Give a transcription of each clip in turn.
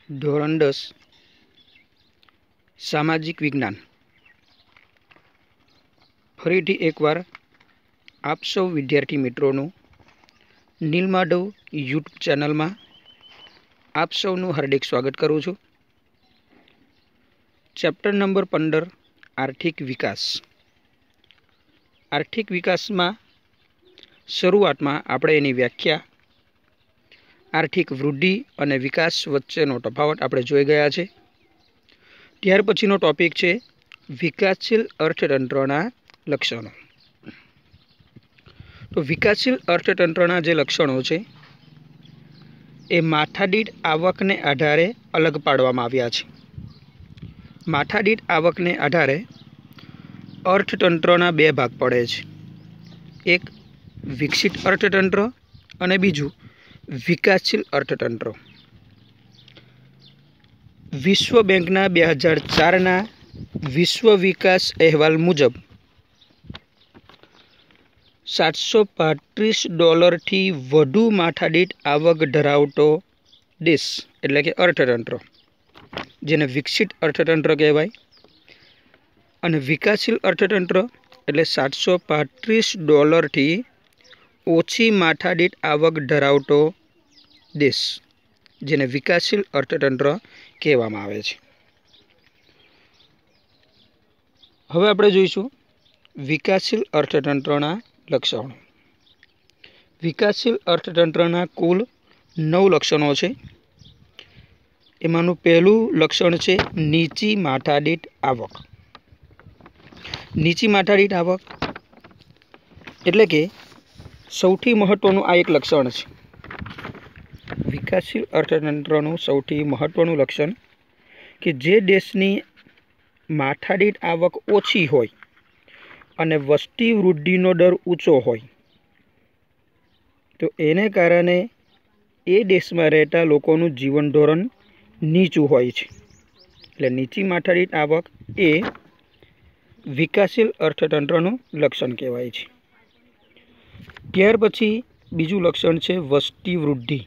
ધોરણ 10 સામાજિક વિજ્ઞાન ફરીથી એકવાર આપ સૌ વિદ્યાર્થી મિત્રોનું નીલમાધવ યુટ્યુબ ચેનલમાં આપ સૌનું હાર્દિક સ્વાગત કરું છું। ચેપ્ટર નંબર 15 આર્થિક વિકાસ। આર્થિક વિકાસમાં શરૂઆતમાં આપણે એની વ્યાખ્યા, આર્થિક વૃદ્ધિ અને વિકાસ વચ્ચેનો તફાવત આપણે જોઈ ગયા છે। ત્યાર પછીનો ટોપિક છે વિકાસશીલ અર્થતંત્રના લક્ષણો। તો વિકાસશીલ અર્થતંત્રના જે લક્ષણો છે એ માથાદીઠ આવકને આધારે અલગ પાડવામાં આવ્યા છે। માથાદીઠ આવકને આધારે અર્થતંત્રના બે ભાગ પડે છે, એક વિકસિત અર્થતંત્ર અને બીજું વિકાસશીલ અર્થતંત્ર। વિશ્વ બેંકના 2004ના વિશ્વ વિકાસ અહેવાલ મુજબ $735થી વધુ માથાદીઠ આવક ધરાવતો દેશ એટલે કે અર્થતંત્ર, જેને વિકસિત અર્થતંત્ર કહેવાય, અને વિકાસશીલ અર્થતંત્ર એટલે $735થી ઓછી માથાદીઠ આવક ધરાવતો દેશ, જેને વિકાસશીલ અર્થતંત્ર કહેવામાં આવે છે। હવે આપણે જોઈશું વિકાસશીલ અર્થતંત્રના લક્ષણો। વિકાસશીલ અર્થતંત્રના કુલ 9 લક્ષણો છે। એમાંનું પહેલું લક્ષણ છે નીચી માથાદીઠ આવક। નીચી માથાદીઠ આવક એટલે કે સૌથી મહત્વનું આ એક લક્ષણ છે। વિકાસશીલ અર્થતંત્રનું સૌથી મહત્વનું લક્ષણ કે જે દેશની માથાદીઠ આવક ઓછી હોય અને વસ્તી વૃદ્ધિનો દર ઊંચો હોય તો એને કારણે એ દેશમાં રહેતા લોકોનું જીવન ધોરણ નીચું હોય છે, એટલે નીચી માથાદીઠ આવક એ વિકાસશીલ અર્થતંત્રનું લક્ષણ કહેવાય છે। ત્યાર પછી બીજું લક્ષણ છે વસ્તી વૃદ્ધિ।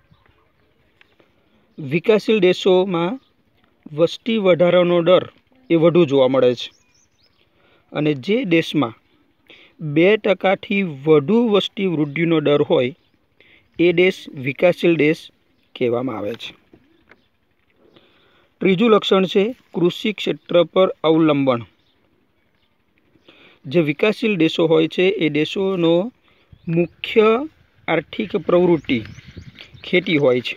વિકાસશીલ દેશોમાં વસ્તી વધારાનો દર એ વધુ જોવા મળે છે, અને જે દેશમાં 2%થી વધુ વસ્તી વૃદ્ધિનો દર હોય એ દેશ વિકાસશીલ દેશ કહેવામાં આવે છે। ત્રીજું લક્ષણ છે કૃષિ ક્ષેત્ર પર અવલંબન। જે વિકાસશીલ દેશો હોય છે એ દેશોનો મુખ્ય આર્થિક પ્રવૃત્તિ ખેતી હોય છે,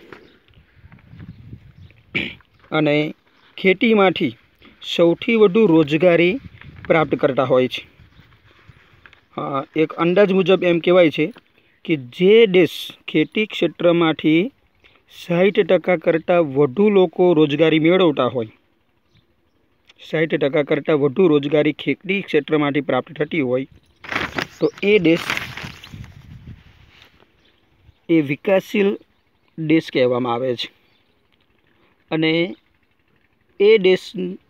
અને ખેતીમાંથી સૌથી વધુ રોજગારી પ્રાપ્ત કરતા હોય છે। એક અંદાજ મુજબ એમ કહેવાય છે કે જે દેશ ખેતી ક્ષેત્રમાંથી 60% કરતાં વધુ લોકો રોજગારી મેળવતા હોય, 60% કરતાં વધુ રોજગારી ખેતી ક્ષેત્રમાંથી પ્રાપ્ત થતી હોય તો એ દેશ એ વિકાસશીલ દેશ કહેવામાં આવે છે। અને એ દેશ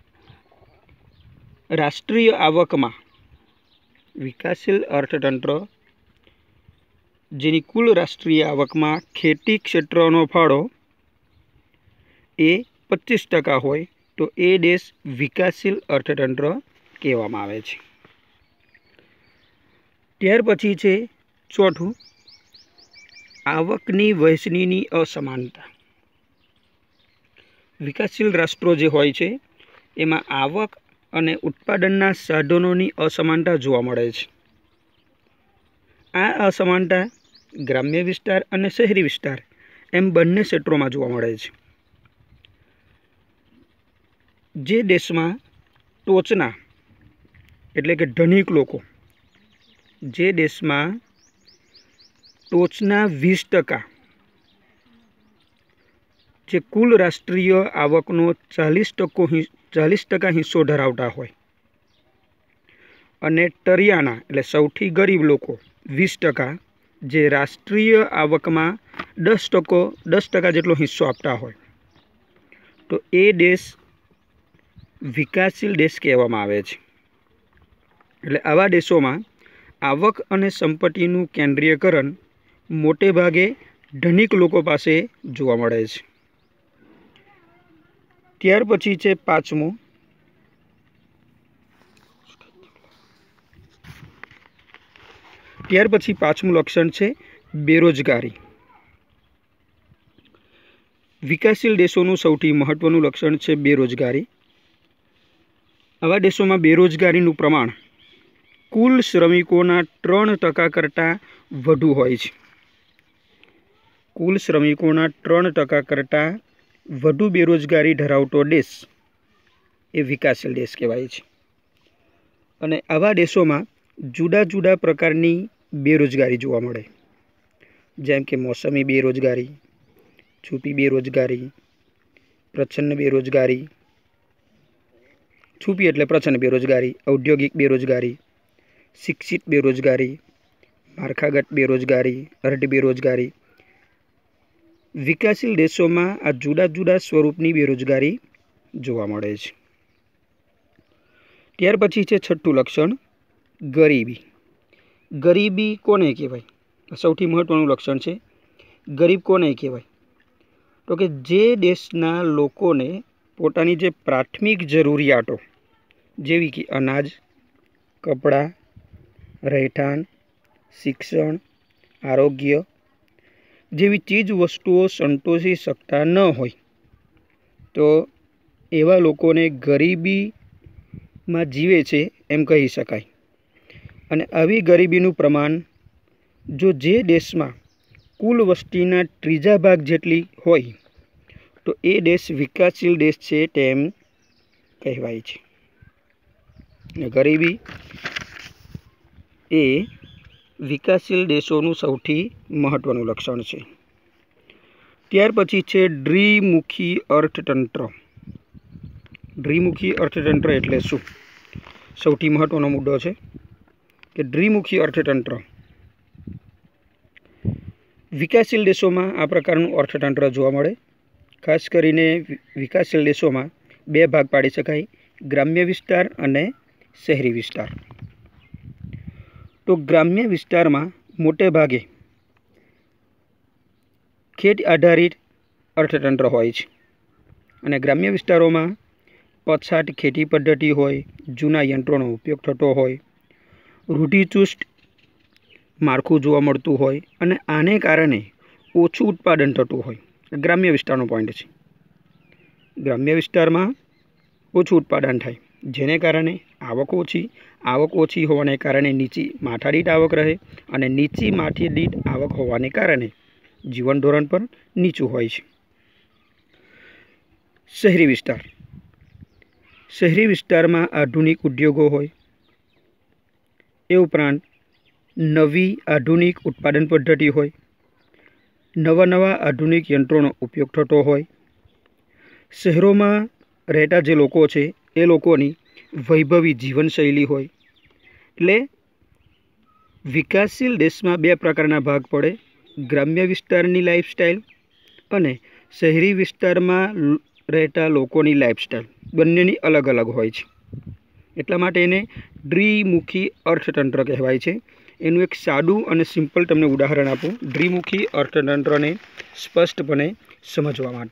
રાષ્ટ્રીય આવકમાં વિકાસશીલ અર્થતંત્ર જેની કુલ રાષ્ટ્રીય આવકમાં ખેતી ક્ષેત્રનો ફાળો એ 25% હોય તો એ દેશ વિકાસશીલ અર્થતંત્ર કહેવામાં આવે છે। ત્યાર પછી છે ચોથું આવકની વહેંચણીની અસમાનતા। વિકાસશીલ રાષ્ટ્રો જે હોય છે એમાં આવક અને ઉત્પાદનના સાધનોની અસમાનતા જોવા મળે છે। આ અસમાનતા ગ્રામ્ય વિસ્તાર અને શહેરી વિસ્તાર એમ બંને ક્ષેત્રોમાં જોવા મળે છે। જે દેશમાં ટોચના એટલે કે ધનિક લોકો, જે દેશમાં ટોચના 20% જે કુલ રાષ્ટ્રીય આવકનો 40% હિસ્સો ધરાવતા હોય, અને તરિયાના એટલે સૌથી ગરીબ લોકો 20% જે રાષ્ટ્રીય આવકમાં 10% જેટલો હિસ્સો આપતા હોય તો એ દેશ વિકાસશીલ દેશ કહેવામાં આવે છે। એટલે આવા દેશોમાં આવક અને સંપત્તિનું કેન્દ્રીયકરણ મોટે ભાગે ધનિક લોકો પાસે જોવા મળે છે। ત્યાર પછી છે પાંચમું, લક્ષણ છે બેરોજગારી. વિકાસશીલ દેશોનું સૌથી મહત્વનું લક્ષણ છે બેરોજગારી. આવા દેશોમાં બેરોજગારીનું પ્રમાણ કુલ શ્રમિકોના 3% કરતાં વધુ હોય છે. કુલ શ્રમિકોના 3% કરતાં વધુ બેરોજગારી ધરાવતો દેશ એ વિકાસશીલ દેશ કહેવાય છે. અને આવા દેશોમાં જુદા જુદા પ્રકારની બેરોજગારી જોવા મળે, જેમ કે મોસમી બેરોજગારી, છુપી બેરોજગારી, પ્રચ્છન્ન બેરોજગારી. છુપી એટલે પ્રચ્છન્ન બેરોજગારી, ઔદ્યોગિક બેરોજગારી, શિક્ષિત બેરોજગારી, માળખાગત બેરોજગારી, અર્ધ બેરોજગારી. વિકાસશીલ દેશોમાં આ જુદા જુદા સ્વરૂપની બેરોજગારી જોવા મળે છે. ત્યાર પછી છે છઠ્ઠું લક્ષણ ગરીબી. ગરીબી કોને કહેવાય? સૌથી મહત્વનું લક્ષણ છે. ગરીબ કોને કહેવાય? તો કે જે દેશના લોકોને પોતાની જે પ્રાથમિક જરૂરિયાતો જેવી કે અનાજ, કપડાં, રહેઠાણ, શિક્ષણ, આરોગ્ય જેવી ચીજ વસ્તુઓ સંતોષી શકતા ન હોય, તો એવા લોકોને ગરીબીમાં જીવે છે એમ કહી શકાય. અને આવી ગરીબીનું પ્રમાણ જો જે દેશમાં કુલ વસ્તીના 3 ભાગ જેટલી હોય તો એ દેશ વિકાસશીલ દેશ છે તેમ કહેવાય છે. ગરીબી એ વિકાસશીલ દેશોનું સૌથી મહત્વનું લક્ષણ છે. ત્યાર પછી છે દ્વિમુખી અર્થતંત્ર. દ્વિમુખી અર્થતંત્ર એટલે શું? સૌથી મહત્વનો મુદ્દો છે કે દ્વિમુખી અર્થતંત્ર. વિકાસશીલ દેશોમાં આ પ્રકારનું અર્થતંત્ર જોવા મળે. ખાસ કરીને વિકાસશીલ દેશોમાં 2 ભાગ પાડી શકાય, ગ્રામ્ય વિસ્તાર અને શહેરી વિસ્તાર. તો ગ્રામ્ય વિસ્તારમાં મોટે ભાગે ખેત આધારિત અર્થતંત્ર હોય છે. અને ગ્રામ્ય વિસ્તારોમાં પછાત ખેતી પદ્ધતિ હોય, જૂના યંત્રોનો ઉપયોગ થતો હોય, રૂઢિચુસ્ત માળખું જોવા મળતું હોય અને આને કારણે ઓછું ઉત્પાદન થતું હોય. ગ્રામ્ય વિસ્તારનો પોઈન્ટ છે. ગ્રામ્ય વિસ્તારમાં ઓછું ઉત્પાદન થાય, જેને કારણે આવક ઓછી હોવાને કારણે નીચી માથાદીઠ આવક રહે અને નીચી માથાદીઠ આવક હોવાને કારણે જીવન ધોરણ પણ નીચું હોય છે. શહેરી વિસ્તાર. શહેરી વિસ્તારમાં આધુનિક ઉદ્યોગો હોય, એ ઉપરાંત નવી આધુનિક ઉત્પાદન પદ્ધતિ હોય, નવા આધુનિક યંત્રોનો ઉપયોગ થતો હોય. શહેરોમાં રહેતા જે લોકો છે એ લોકોની વૈભવી જીવનશૈલી હોય. એટલે વિકાસશીલ દેશમાં 2 પ્રકારના ભાગ પડે, ગ્રામ્ય વિસ્તારની લાઈફસ્ટાઈલ અને શહેરી વિસ્તારમાં રહેતા લોકોની લાઈફસ્ટાઈલ. બંનેની અલગ અલગ હોય છે. એટલા માટે એને દ્વિમુખી અર્થતંત્ર કહેવાય છે. એનું એક સાદું અને સિમ્પલ તમને ઉદાહરણ આપું દ્વિમુખી અર્થતંત્રને સ્પષ્ટપણે સમજવા માટે,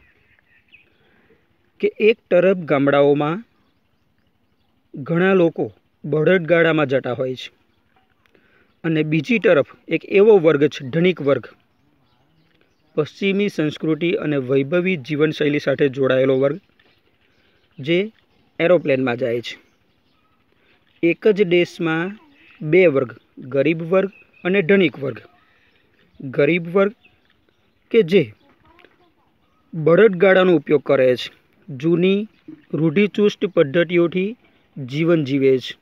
કે એક તરફ ગામડાઓમાં ઘણા લોકો બળદગાડામાં જતા હોય છે અને બીજી તરફ એક એવો વર્ગ છે, ધનિક વર્ગ, પશ્ચિમી સંસ્કૃતિ અને વૈભવી જીવનશૈલી સાથે જોડાયેલો વર્ગ, જે એરોપ્લેનમાં જાય છે. એક જ દેશમાં 2 વર્ગ, ગરીબ વર્ગ અને ધનિક વર્ગ. ગરીબ વર્ગ કે જે બળદગાડાનો ઉપયોગ કરે છે, જૂની રૂઢિચુસ્ત પદ્ધતિઓથી જીવન જીવે છે.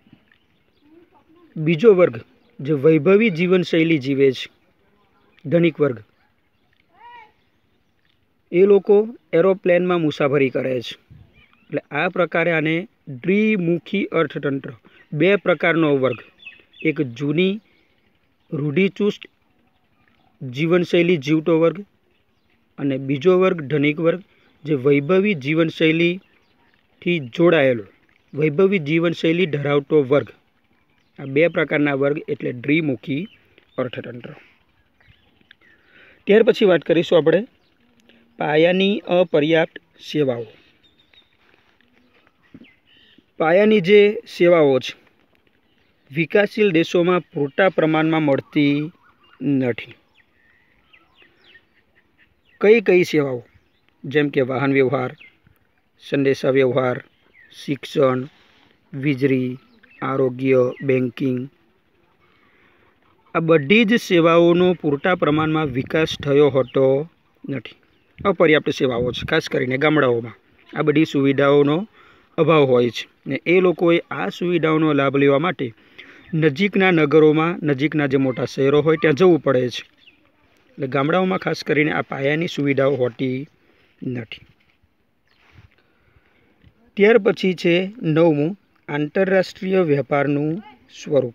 બીજો વર્ગ જે વૈભવી જીવનશૈલી જીવે છે, ધનિક વર્ગ, એ લોકો એરોપ્લેનમાં મુસાફરી કરે છે. એટલે આ પ્રકારે આને દ્વિમુખી અર્થતંત્ર, 2 પ્રકારનો વર્ગ, એક જૂની રૂઢિચુસ્ત જીવનશૈલી જીવતો વર્ગ અને બીજો વર્ગ ધનિક વર્ગ જે વૈભવી જીવનશૈલીથી જોડાયેલો, વૈભવી જીવનશૈલી ધરાવતો વર્ગ. આ 2 પ્રકારના વર્ગ એટલે દ્વિમુખી અર્થતંત્ર. ત્યાર પછી વાત કરીશું આપણે પાયાની અપર્યાપ્ત સેવાઓ. પાયાની જે સેવાઓ છે વિકાસશીલ દેશોમાં પૂરતા પ્રમાણમાં મળતી નથી. કઈ કઈ સેવાઓ? જેમ કે વાહન વ્યવહાર, સંદેશા વ્યવહાર, શિક્ષણ, વીજળી, આરોગ્ય, બેન્કિંગ. આ બધી જ સેવાઓનો પૂરતા પ્રમાણમાં વિકાસ થયો હોતો નથી. અપર્યાપ્ત સેવાઓ છે, ખાસ કરીને ગામડાઓમાં આ બધી સુવિધાઓનો અભાવ હોય છે ને એ લોકોએ આ સુવિધાઓનો લાભ લેવા માટે નજીકના નગરોમાં, નજીકના જે મોટા શહેરો હોય ત્યાં જવું પડે છે. એટલે ગામડાઓમાં ખાસ કરીને આ પાયાની સુવિધાઓ હોતી નથી. ત્યાર પછી છે 9મું, આંતરરાષ્ટ્રીય વેપારનું સ્વરૂપ.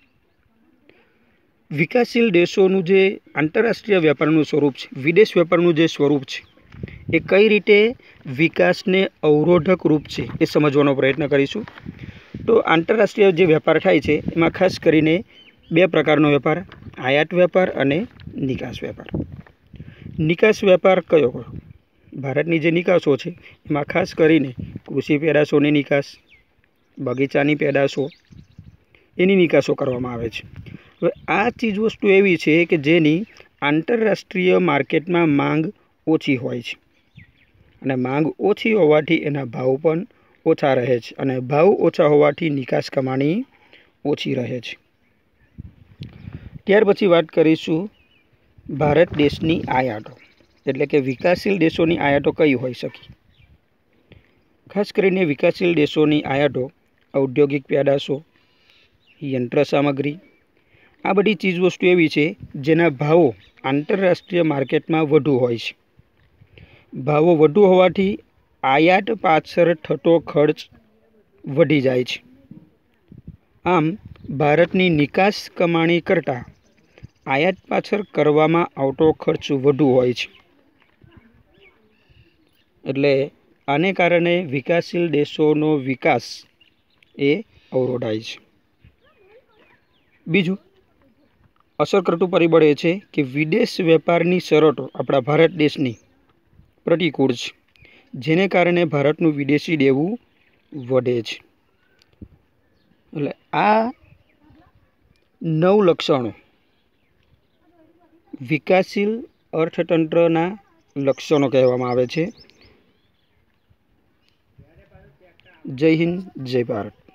વિકાસશીલ દેશોનું જે આંતરરાષ્ટ્રીય વેપારનું સ્વરૂપ છે, વિદેશ વેપારનું જે સ્વરૂપ છે, એ કઈ રીતે વિકાસને અવરોધક રૂપ છે એ સમજવાનો પ્રયત્ન કરીશું. તો આંતરરાષ્ટ્રીય જે વેપાર થાય છે એમાં ખાસ કરીને બે પ્રકારનો વેપાર, આયાત વેપાર અને નિકાસ વેપાર. નિકાસ વેપાર કયો? ભારતની જે નિકાસો છે એમાં ખાસ કરીને કૃષિ પેદાશોની નિકાસ, બગીચાની પેદાશો, એની નિકાસો કરવામાં આવે છે. હવે આ ચીજ વસ્તુ એવી છે કે જેની આંતરરાષ્ટ્રીય માર્કેટમાં માંગ ઓછી હોય છે અને માંગ ઓછી હોવાથી એના ભાવ પણ ઓછા રહે છે અને ભાવ ઓછા હોવાથી નિકાસ કમાણી ઓછી રહે છે. ત્યાર પછી વાત કરીશું ભારત દેશની આયાતો, એટલે કે વિકાસશીલ દેશોની આયાતો કઈ હોઈ શકે. ખાસ કરીને વિકાસશીલ દેશોની આયાતો ઔદ્યોગિક પેદાશો, યંત્ર સામગ્રી, આ બધી ચીજવસ્તુ એવી છે જેના ભાવો આંતરરાષ્ટ્રીય માર્કેટમાં વધુ હોય છે. ભાવો વધુ હોવાથી આયાત પાછળ થતો ખર્ચ વધી જાય છે. આમ ભારતની નિકાસ કમાણી કરતાં આયાત પાછળ કરવામાં આવતો ખર્ચ વધુ હોય છે. એટલે આને કારણે વિકાસશીલ દેશોનો વિકાસ એ અવરોધાય છે. બીજું અસર કરતું પરિબળ એ છે કે વિદેશ વેપારની શરતો આપણા ભારત દેશની પ્રતિકૂળ છે, જેને કારણે ભારતનું વિદેશી દેવું વધે છે. એટલે આ 9 લક્ષણો વિકાસશીલ અર્થતંત્રના લક્ષણો કહેવામાં આવે છે. જય હિન્દ, જય ભારત.